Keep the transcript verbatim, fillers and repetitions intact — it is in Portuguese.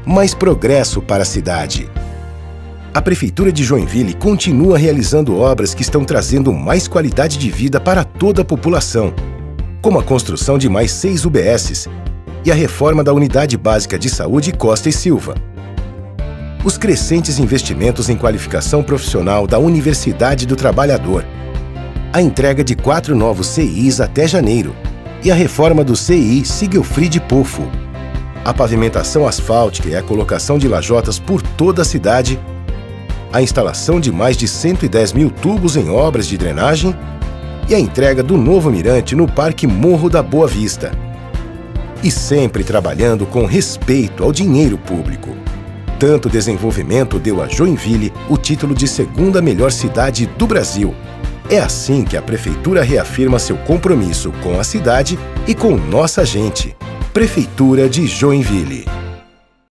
mais progresso para a cidade. A Prefeitura de Joinville continua realizando obras que estão trazendo mais qualidade de vida para toda a população, como a construção de mais seis U B Ss e a reforma da Unidade Básica de Saúde Costa e Silva. Os crescentes investimentos em qualificação profissional da Universidade do Trabalhador, a entrega de quatro novos C Is até janeiro e a reforma do C I Sigelfried Pofo, a pavimentação asfáltica e a colocação de lajotas por toda a cidade, a instalação de mais de cento e dez mil tubos em obras de drenagem e a entrega do novo mirante no Parque Morro da Boa Vista. E sempre trabalhando com respeito ao dinheiro público. Tanto desenvolvimento deu a Joinville o título de segunda melhor cidade do Brasil. É assim que a Prefeitura reafirma seu compromisso com a cidade e com nossa gente. Prefeitura de Joinville.